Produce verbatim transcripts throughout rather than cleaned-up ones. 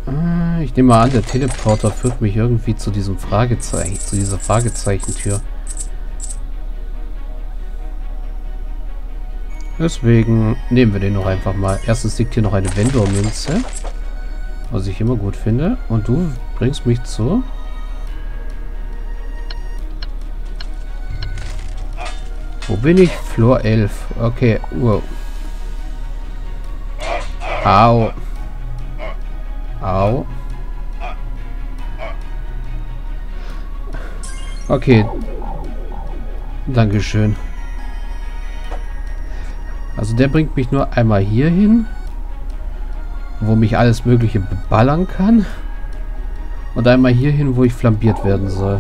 Ich nehme mal an, der Teleporter führt mich irgendwie zu diesem Fragezeichen, zu dieser Fragezeichentür. Deswegen nehmen wir den noch einfach mal. Erstens liegt hier noch eine Vendor-Münze, was ich immer gut finde. Und du bringst mich zu... Wo bin ich? Floor elf. Okay, wow. Au. Au. Okay. Dankeschön. Also der bringt mich nur einmal hier hin, wo mich alles Mögliche beballern kann. Und einmal hier hin, wo ich flambiert werden soll.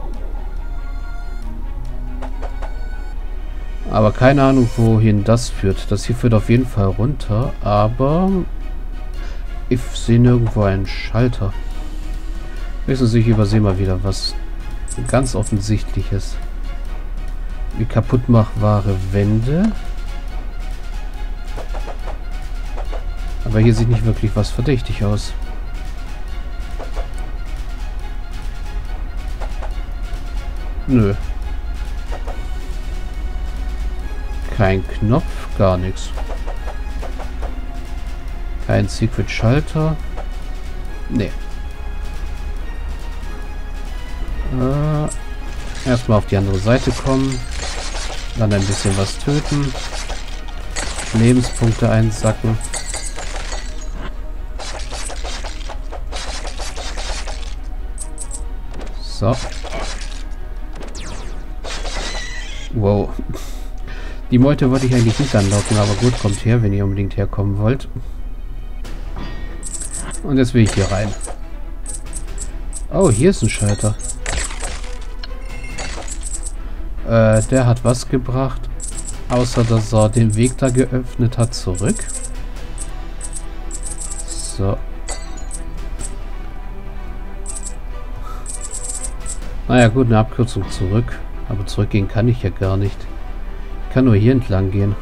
Aber keine Ahnung, wohin das führt. Das hier führt auf jeden Fall runter, aber ich sehe nirgendwo einen Schalter. Höchstens ich übersehe mal wieder was ganz Offensichtliches. Wie kaputtmachbare Wände. Aber hier sieht nicht wirklich was verdächtig aus. Nö. Kein Knopf, gar nichts. Kein Secret Schalter. Nee. Äh, erstmal auf die andere Seite kommen. Dann ein bisschen was töten. Lebenspunkte einsacken. So. Wow. Die Meute wollte ich eigentlich nicht anlocken, aber gut, kommt her, wenn ihr unbedingt herkommen wollt. Und jetzt will ich hier rein. Oh, hier ist ein Schalter. Äh, der hat was gebracht. Außer, dass er den Weg da geöffnet hat, zurück. So. Naja, gut, eine Abkürzung zurück. Aber zurückgehen kann ich ja gar nicht. Ich kann nur hier entlang gehen.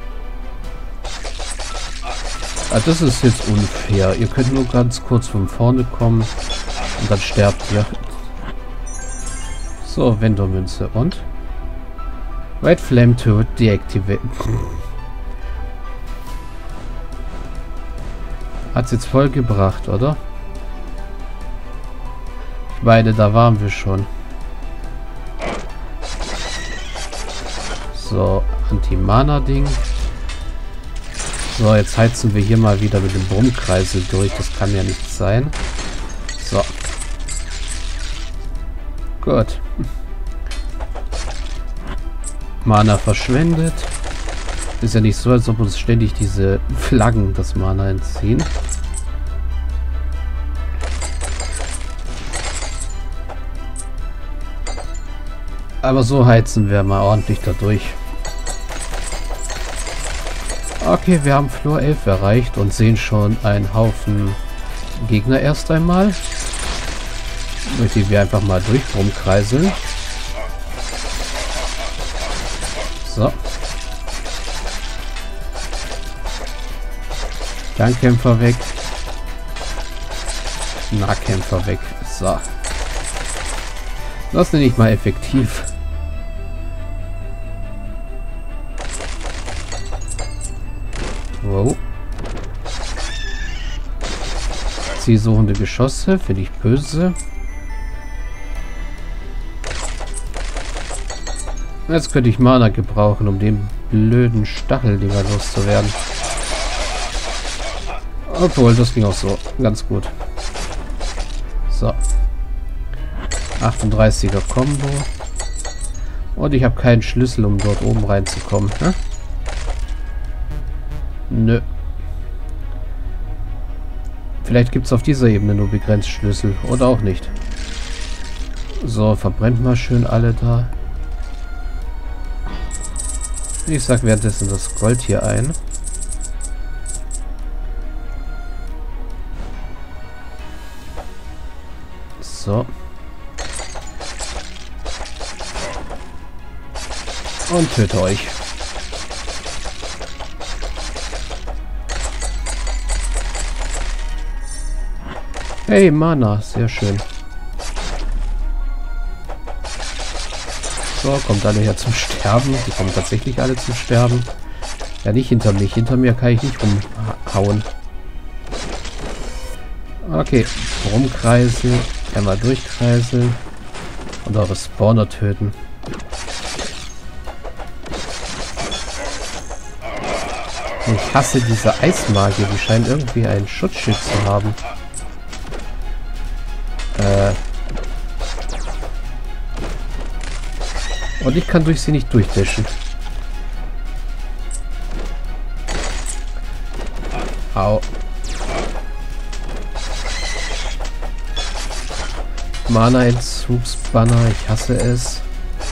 Ah, das ist jetzt unfair. Ihr könnt nur ganz kurz von vorne kommen und dann sterbt ihr. So, Vendor-Münze. Und? Red Flame to deactivate. Hat's jetzt voll gebracht, oder? Ich meine, da waren wir schon. So, Anti-Mana-Ding. So, jetzt heizen wir hier mal wieder mit dem Brummkreisel durch. Das kann ja nicht sein. So. Gut. Mana verschwendet. Ist ja nicht so, als ob uns ständig diese Flaggen das Mana entziehen. Aber so heizen wir mal ordentlich da durch. Okay, wir haben Floor elf erreicht und sehen schon einen Haufen Gegner erst einmal. Durch die wir einfach mal durchkreiseln. So. Fernkämpfer weg. Nahkämpfer weg. So. Das nenne ich mal effektiv. Wow. Zielsuchende Geschosse, finde ich böse. Jetzt könnte ich Mana gebrauchen, um den blöden Stacheldinger loszuwerden. Obwohl, das ging auch so ganz gut. So. achtunddreißiger Combo. Und ich habe keinen Schlüssel, um dort oben reinzukommen. Ne? Nö. Vielleicht gibt es auf dieser Ebene nur begrenzt Schlüssel. Oder auch nicht. So, verbrennt mal schön alle da. Ich sag währenddessen das Gold hier ein. So. Und töte euch. Hey, Mana, sehr schön. So, kommt alle her zum Sterben. Die kommen tatsächlich alle zum Sterben. Ja, nicht hinter mich. Hinter mir kann ich nicht rumhauen. Okay, rumkreiseln. Einmal durchkreiseln. Und eure Spawner töten. Ich hasse diese Eismagier. Die scheinen irgendwie ein Schutzschild zu haben. Äh... Und ich kann durch sie nicht durchdischen. Au. Mana-Entzugsbanner, ich hasse es.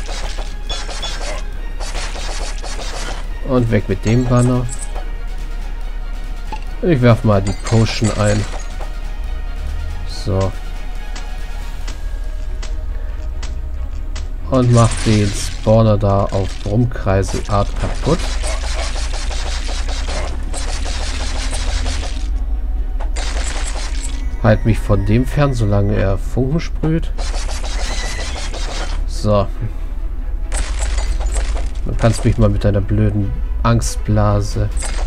Und weg mit dem Banner. Ich werfe mal die Potion ein. So. Und mach den Spawner da auf Rumkreiselart kaputt. Halt mich von dem fern, solange er Funken sprüht. So. Du kannst mich mal mit deiner blöden Angstblase.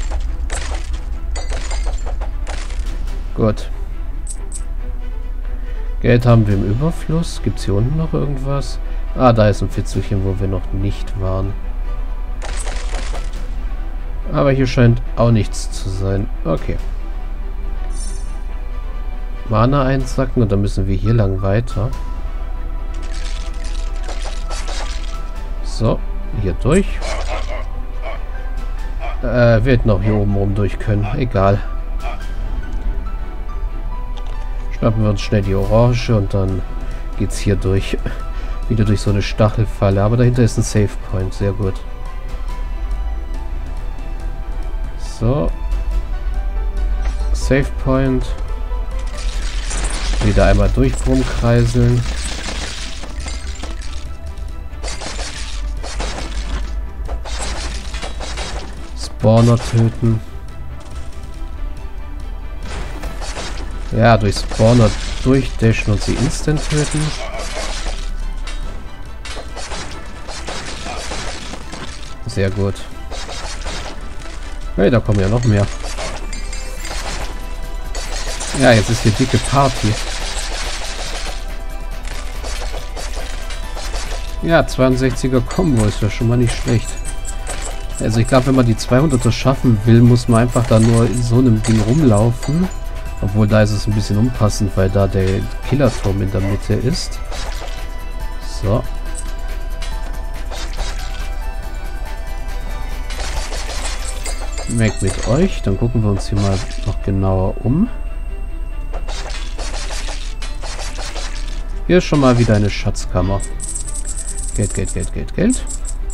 Gut. Geld haben wir im Überfluss. Gibt es hier unten noch irgendwas? Ah, da ist ein Fitzelchen, wo wir noch nicht waren. Aber hier scheint auch nichts zu sein. Okay. Mana einsacken und dann müssen wir hier lang weiter. So, hier durch. Äh, wir hätten auch hier oben rum durch können. Egal. Schnappen wir uns schnell die Orange und dann geht's hier durch. Wieder durch so eine Stachelfalle. Aber dahinter ist ein Save Point. Sehr gut. So. Save Point. Wieder einmal durchkreiseln. Spawner töten. Ja, durch Spawner durchdashen und sie instant töten. Sehr gut. Hey, da kommen ja noch mehr. Ja, jetzt ist hier dicke Party. Ja, zweiundsechziger Combo ist ja schon mal nicht schlecht. Also ich glaube, wenn man die zweihunderter schaffen will, muss man einfach da nur in so einem Ding rumlaufen. Obwohl, da ist es ein bisschen unpassend, weil da der Killerturm in der Mitte ist. So. Weg mit euch. Dann gucken wir uns hier mal noch genauer um. Hier ist schon mal wieder eine Schatzkammer. Geld, Geld, Geld, Geld, Geld.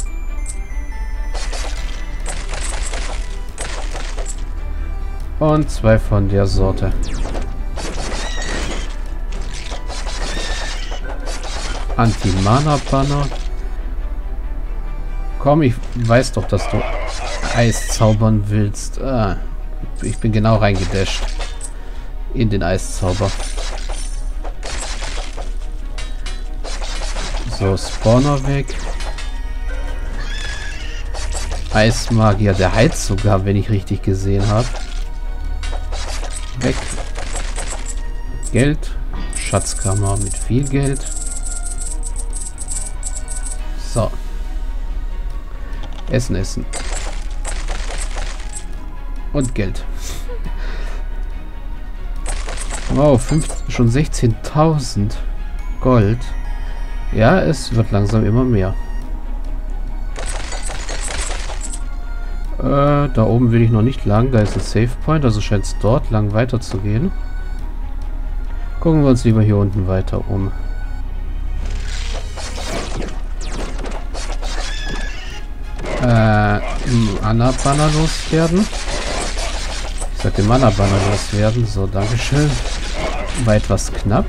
Und zwei von der Sorte. Anti-Mana-Banner. Komm, ich weiß doch, dass du Eis zaubern willst. Ah, ich bin genau reingedasht. In den Eiszauber. So, Spawner weg. Eismagier, der heizt sogar, wenn ich richtig gesehen habe. Weg. Geld. Schatzkammer mit viel Geld. So. Essen, essen. Und Geld. Wow, fünf, schon sechzehntausend Gold. Ja, es wird langsam immer mehr. Äh, da oben will ich noch nicht lang. Da ist ein Save Point, also scheint es dort lang weiter zu gehen. Gucken wir uns lieber hier unten weiter um. Äh, Mana-Banner loswerden. Ich sollte den Mana-Banner loswerden. So, dankeschön. War etwas knapp.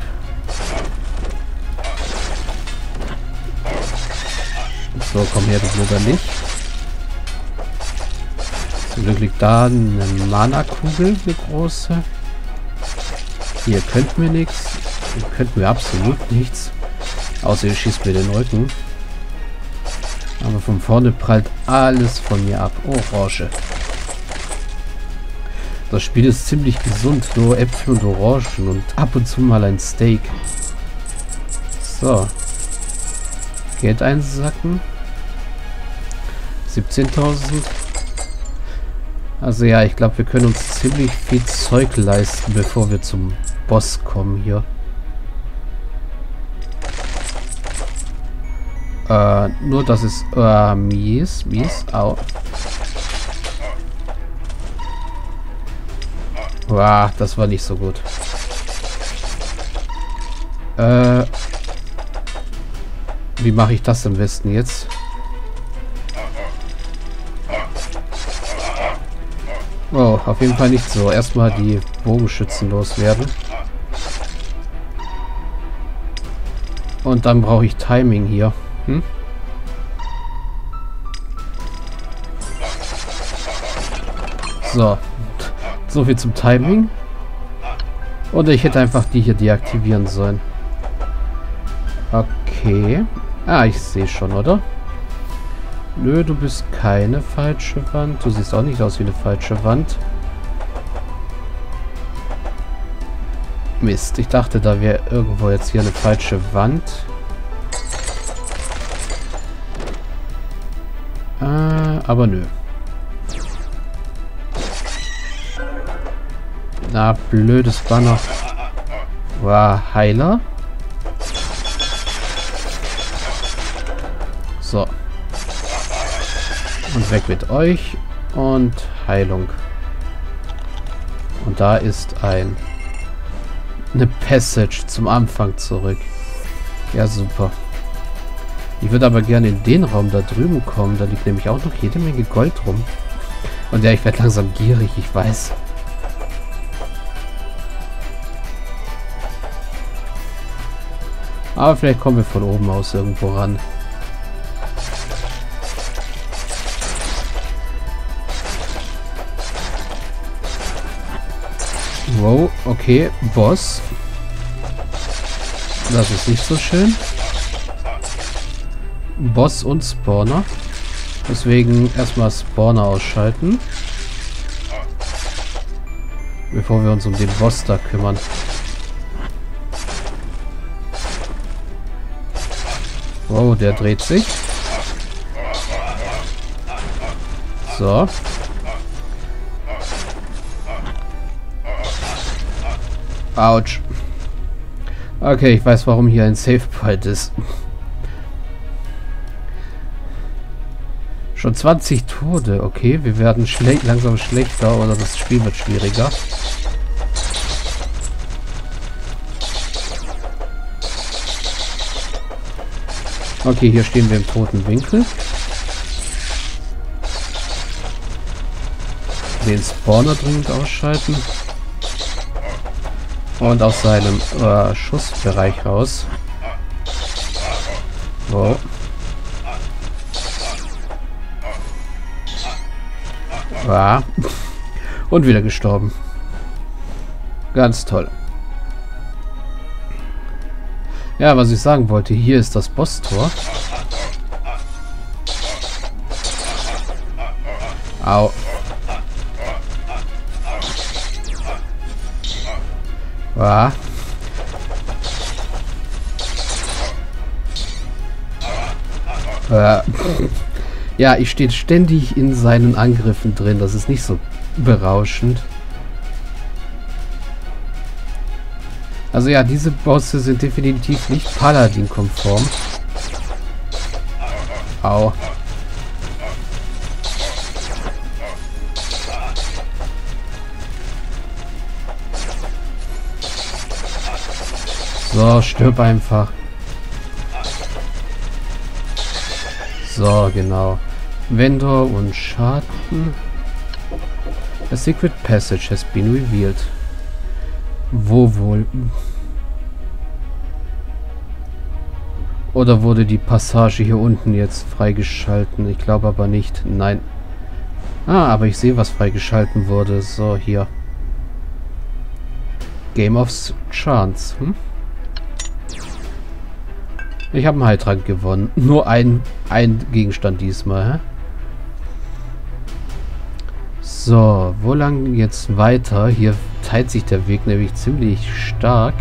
So, komm her, du blöder Licht. Zum Glück liegt da eine Mana-Kugel, eine große. Ihr könnt mir nichts. Ihr könnt mir absolut nichts. Außer ihr schießt mir den Rücken. Aber von vorne prallt alles von mir ab. Orange. Das Spiel ist ziemlich gesund. Nur Äpfel und Orangen und ab und zu mal ein Steak. So. Geld einsacken. siebzehntausend. Also ja, ich glaube, wir können uns ziemlich viel Zeug leisten, bevor wir zum Boss kommen hier. Äh, nur das ist äh, mies, mies, au. Wow, das war nicht so gut. Äh, wie mache ich das am besten jetzt? Oh, auf jeden Fall nicht so. Erstmal die Bogenschützen loswerden. Und dann brauche ich Timing hier. Hm? So. So viel zum Timing. Oder ich hätte einfach die hier deaktivieren sollen. Okay. Ah, ich sehe schon, oder? Nö, du bist keine falsche Wand. Du siehst auch nicht aus wie eine falsche Wand. Mist, ich dachte, da wäre irgendwo jetzt hier eine falsche Wand. Äh, aber nö. Na, blödes Banner. War Heiler. So. Und weg mit euch. Und Heilung. Und da ist ein... eine Passage zum Anfang zurück. Ja, super. Ich würde aber gerne in den Raum da drüben kommen. Da liegt nämlich auch noch jede Menge Gold rum. Und ja, ich werde langsam gierig, ich weiß. Aber vielleicht kommen wir von oben aus irgendwo ran. Wow, okay, Boss. Das ist nicht so schön. Boss und Spawner. Deswegen erstmal Spawner ausschalten. Bevor wir uns um den Boss da kümmern. Wow, der dreht sich. So. Autsch. Okay, ich weiß, warum hier ein Safe Point ist. Schon zwanzig Tode. Okay, wir werden schle langsam schlechter oder das Spiel wird schwieriger. Okay, hier stehen wir im toten Winkel. Den Spawner dringend ausschalten. Und aus seinem äh, Schussbereich raus. So. Ah. Und wieder gestorben. Ganz toll. Ja, was ich sagen wollte, hier ist das Bosstor. Au. Ah. Äh. Ja, ich stehe ständig in seinen Angriffen drin. Das ist nicht so berauschend. Also ja, diese Bosse sind definitiv nicht Paladin-konform. Au. So, stirb einfach. So, genau. Vendor und Schaden. A secret passage has been revealed. Wo wohl? Oder wurde die Passage hier unten jetzt freigeschalten? Ich glaube aber nicht. Nein. Ah, aber ich sehe, was freigeschalten wurde. So, hier. Game of Chance. Hm? Ich habe einen Heiltrank gewonnen. Nur ein, ein Gegenstand diesmal. Hä? So, wo lang jetzt weiter? Hier teilt sich der Weg nämlich ziemlich stark.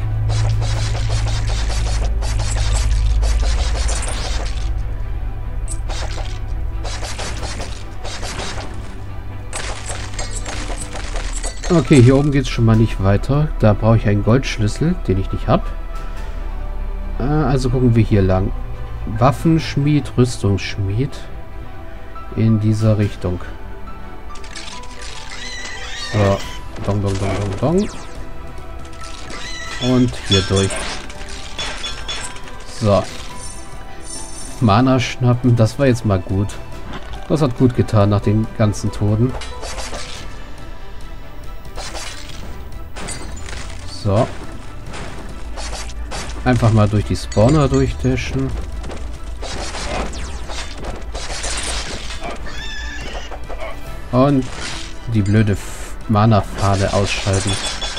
Okay, hier oben geht es schon mal nicht weiter. Da brauche ich einen Goldschlüssel, den ich nicht habe. Äh, also gucken wir hier lang. Waffenschmied, Rüstungsschmied. In dieser Richtung. So. Dong, dong, dong, dong, dong. Und hier durch. So. Mana schnappen, das war jetzt mal gut. Das hat gut getan nach den ganzen Toten. So. Einfach mal durch die Spawner durchdashen. Und die blöde Mana-Pfade ausschalten.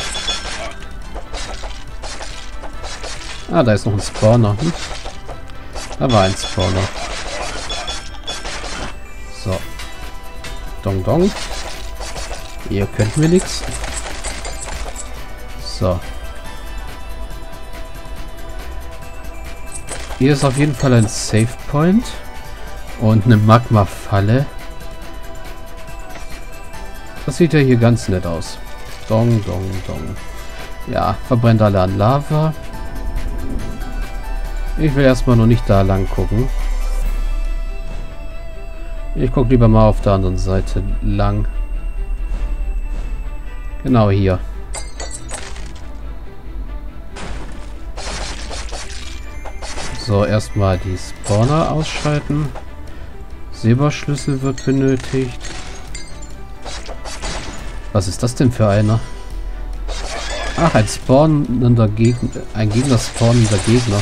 Ah, da ist noch ein Spawner. Hm? Da war ein Spawner. So. Dong dong. Ihr könnt mir nichts. So. Hier ist auf jeden Fall ein Save Point und eine Magma-Falle. Das sieht ja hier ganz nett aus. Dong, dong, dong. Ja, verbrennt alle an Lava. Ich will erstmal noch nicht da lang gucken. Ich gucke lieber mal auf der anderen Seite lang. Genau hier. So, erstmal die Spawner ausschalten. Silberschlüssel wird benötigt. Was ist das denn für einer? Ach, ein spawnender Gegner. Ein Gegner spawnender Gegner.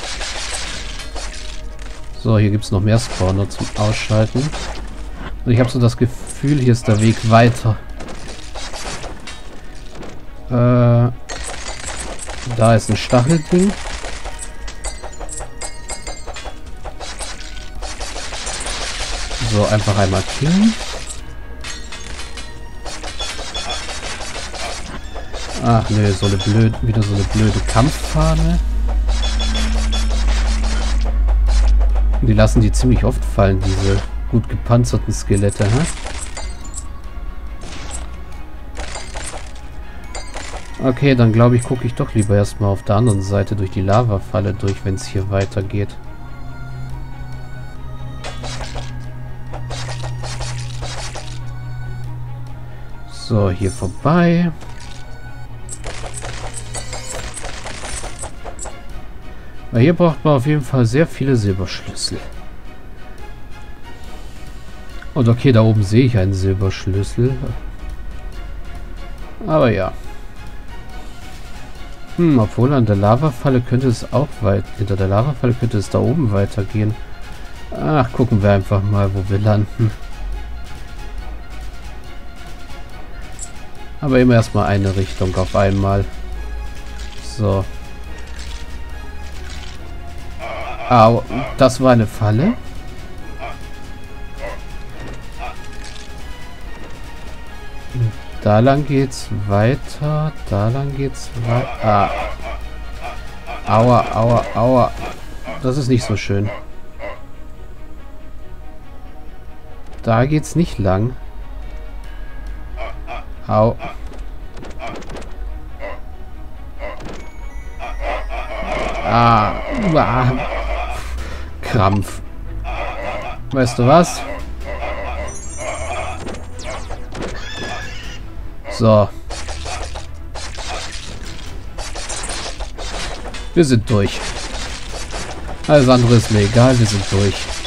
So, hier gibt es noch mehr Spawner zum Ausschalten. Und ich habe so das Gefühl, hier ist der Weg weiter. Äh, da ist ein Stachelding. So, einfach einmal killen. Ach nö, so eine blöde, wieder so eine blöde Kampffahne. Die lassen die ziemlich oft fallen, diese gut gepanzerten Skelette, hä? Okay, dann glaube ich, gucke ich doch lieber erstmal auf der anderen Seite durch die Lavafalle durch, wenn es hier weitergeht. So, hier vorbei. Weil hier braucht man auf jeden Fall sehr viele Silberschlüssel. Und okay, da oben sehe ich einen Silberschlüssel. Aber ja. Hm, obwohl an der Lavafalle könnte es auch weit... Hinter der Lavafalle könnte es da oben weitergehen. Ach, gucken wir einfach mal, wo wir landen. Aber immer erstmal eine Richtung auf einmal. So. Au, das war eine Falle. Da lang geht's weiter. Da lang geht's weiter. Ah. Aua, aua, aua. Das ist nicht so schön. Da geht's nicht lang. Au. Ah. Ah. Krampf. Weißt du was? So. Wir sind durch. Alles andere ist mir egal, wir sind durch.